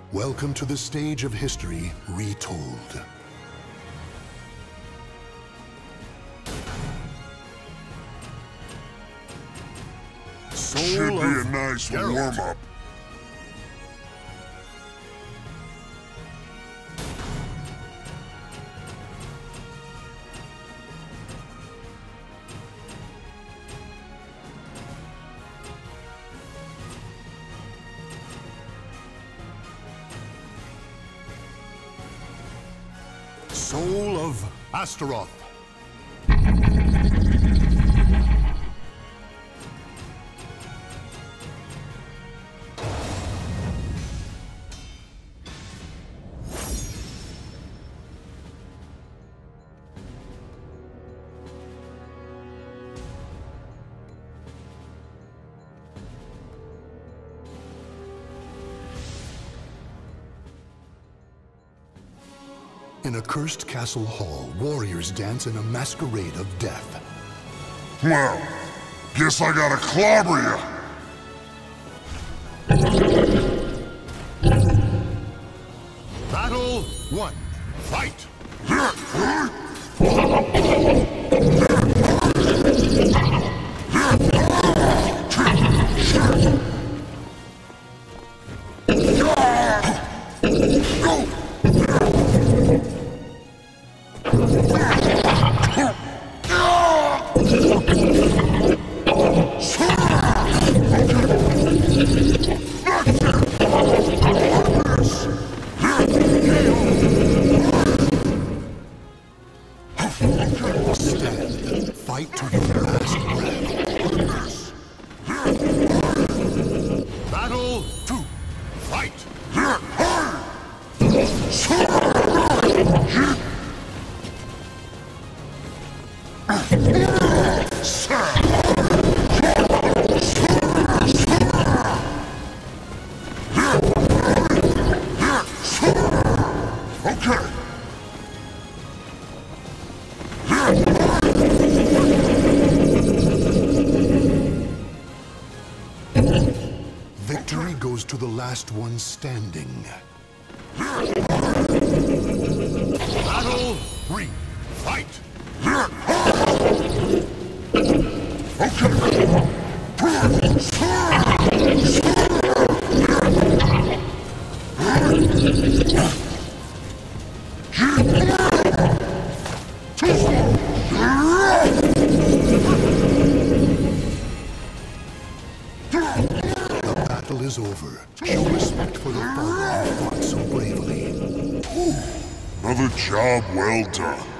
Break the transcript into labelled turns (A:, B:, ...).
A: Welcome to the stage of history retold.
B: Should be a nice warm-up.
A: Soul of Astaroth. In a cursed castle hall, warriors dance in a masquerade of death.
B: Well, guess I gotta clobber ya.
A: Battle 1. Fight! Stand. Fight to your last breath. Battle 2. Fight!
B: Okay.
A: Victory goes to the last one standing. Battle 3. Fight! The battle is over. Show respect for the fallen who fought so bravely.
B: Another job well done.